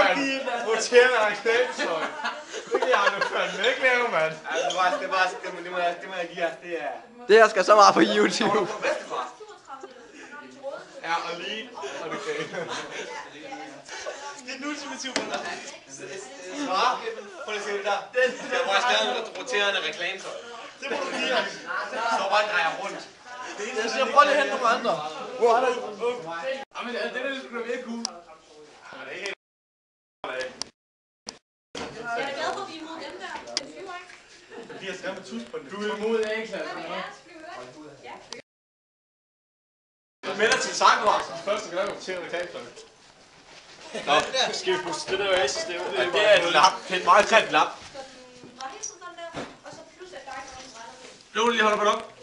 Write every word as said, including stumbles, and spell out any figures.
mand. Roterende reklamesøj. Det kan jeg nu fandme ikke lave, mand. Ja, det var det var det må det må jeg det må jeg give jer. Det er. Det her skal så meget på YouTube. Ja, og lige. Og det kan. Det er den ultimative på dig. Svar. Prøv lige at se det der. Den der hvor jeg skrev noget roterende reklamesøj. Det må du give. Så bare drejer rundt. Jeg siger, prøv lige at hente nogle andre. Hvor er det? Jamen, det der skulle da mere cool. Men det er helt Jeg er glad for, at vi er imod dem der. Den flyver ikke. De har skrevet tus på den. Du er imod A-klassen. Hvad vil jeres flyve? Ja. Du melder til sangkonkurrencen. Første gang du roterer reklamesøj. Nå, skal vi puste det der aces det ud? Det er et lap. Det er et meget tæt lap. Så den var helt sådan der, og så plus at der ikke er nogen brænder på. Blå, lige holder på nok.